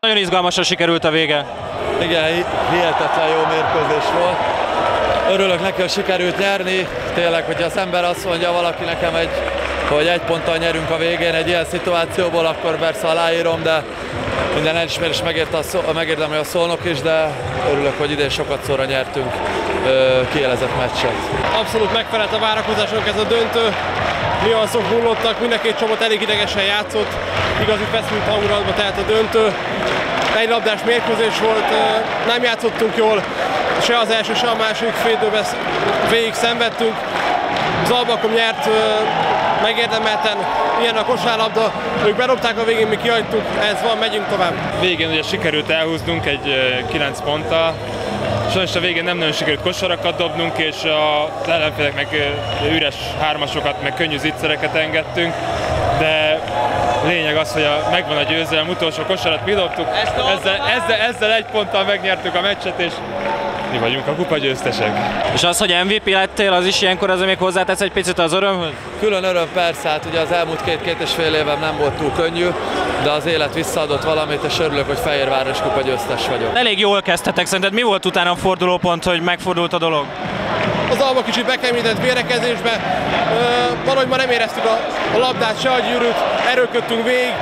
Nagyon izgalmasan sikerült a vége. Igen, hihetetlen jó mérkőzés volt. Örülök neki, hogy sikerült nyerni. Tényleg, hogyha az ember azt mondja valaki nekem, hogy egy ponttal nyerünk a végén egy ilyen szituációból, akkor persze aláírom, de minden elismerés megérdemli a Szolnok is, de örülök, hogy idén sokat szóra nyertünk kiélezett meccset. Abszolút megfelelt a várakozásunk ez a döntő. Nüanszok hullottak, mind a két csapat elég idegesen játszott, igazi feszült hangulatba telt a döntő. Egy labdás mérkőzés volt, nem játszottunk jól, se az első, se a második fél időben végig szenvedtünk. Zalbakom nyert megérdemelten, ilyen a kosárlabda, ők berobták a végén, mi kihagytuk, ez van, megyünk tovább. Végén ugye sikerült elhúznunk egy 9 ponttal. Sajnos a végén nem nagyon sikerült kosarakat dobnunk, és az ellenfélek meg üres hármasokat, meg könnyű zicsereket engedtünk, de lényeg az, hogy megvan a győzelem, utolsó kosarat mi dobtuk, ezzel egy ponttal megnyertük a meccset, és mi vagyunk a kupa győztesek. És az, hogy MVP lettél, az is ilyenkor az, még hozzátesz egy picit az örömhöz? Külön öröm persze, hát ugye az elmúlt két és fél évem nem volt túl könnyű, de az élet visszaadott valamit, és örülök, hogy Fehérváros kupa győztes vagyok. Elég jól kezdtetek, szerinted mi volt utána a fordulópont, hogy megfordult a dolog? Az Alba kicsit bekemített védekezésbe, valahogy ma nem éreztük a labdát, se a gyűrűt, erőködtünk végig.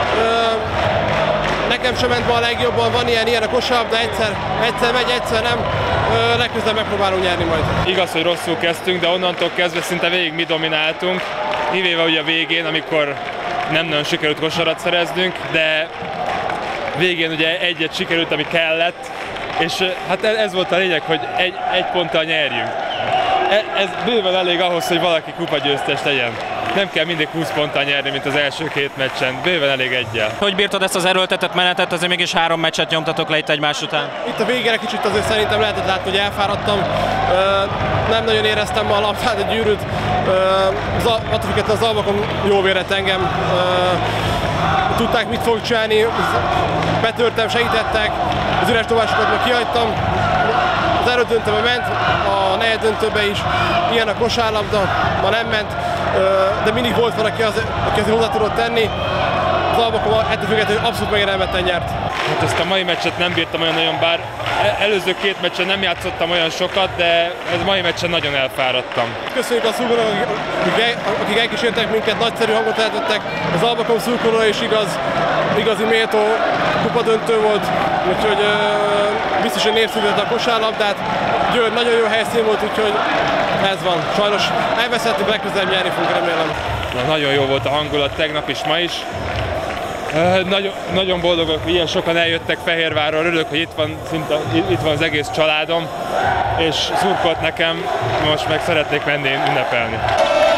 Nekem sem ment ma a legjobban, van ilyen a kosárlabda, egyszer megy, egyszer nem, legközelebb megpróbálunk nyerni majd. Igaz, hogy rosszul kezdtünk, de onnantól kezdve szinte végig mi domináltunk, kivéve ugye a végén, amikor nem nagyon sikerült kosarat szereznünk, de végén ugye egyet sikerült, ami kellett, és hát ez volt a lényeg, hogy egy ponttal nyerjünk. Ez bőven elég ahhoz, hogy valaki kupagyőztes legyen. Nem kell mindig 20 ponttal nyerni, mint az első két meccsen, bőven elég egyel. Hogy bírtad ezt az erőltetett menetet, azért mégis 3 meccset nyomtatok le itt egymás után? Itt a végére kicsit azért szerintem lehetett látni, hogy elfáradtam. Nem nagyon éreztem ma a labdát, a gyűrűt. Attól függetlenül az Albakom jól vérett engem. Tudták, mit fogok csinálni, betörtem, segítettek, az üres dobásokat meg kihagytam. Az elődöntőbe ment, a negyed döntőbe is, ilyen a kosárlabda, ma nem ment, de mindig volt valaki, aki azért hozzá tudott tenni. Az Albakom ettől függetlenül abszolút megérdemelten nyert. Hát ezt a mai meccset nem bírtam olyan nagyon, bár előző két meccsen nem játszottam olyan sokat, de ez mai meccsen nagyon elfáradtam. Köszönjük a szurkolóknak, akik elkísértek minket, nagyszerű hangot eltettek. Az Albakom szurkoló is igazi méltó kupadöntő volt, úgyhogy biztos, hogy népszerűtett a kosárlabdát. Győr nagyon jó helyszín volt, úgyhogy ez van. Sajnos elveszettük, legközelebb nyerni fogunk, remélem. Nagyon jó volt a hangulat tegnap is, ma is. Nagyon boldogok, hogy ilyen sokan eljöttek Fehérvárról, örülök, hogy itt van az egész családom, és szurkolt nekem, most meg szeretnék menni ünnepelni.